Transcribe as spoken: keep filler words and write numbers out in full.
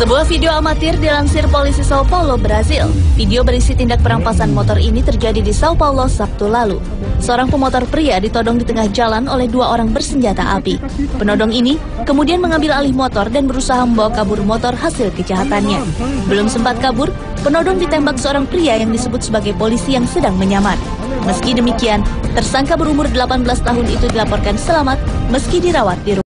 Sebuah video amatir dilansir polisi Sao Paulo, Brasil. Video berisi tindak perampasan motor ini terjadi di Sao Paulo Sabtu lalu. Seorang pemotor pria ditodong di tengah jalan oleh dua orang bersenjata api. Penodong ini kemudian mengambil alih motor dan berusaha membawa kabur motor hasil kejahatannya. Belum sempat kabur, penodong ditembak seorang pria yang disebut sebagai polisi yang sedang menyamar. Meski demikian, tersangka berumur delapan belas tahun itu dilaporkan selamat meski dirawat di rumah.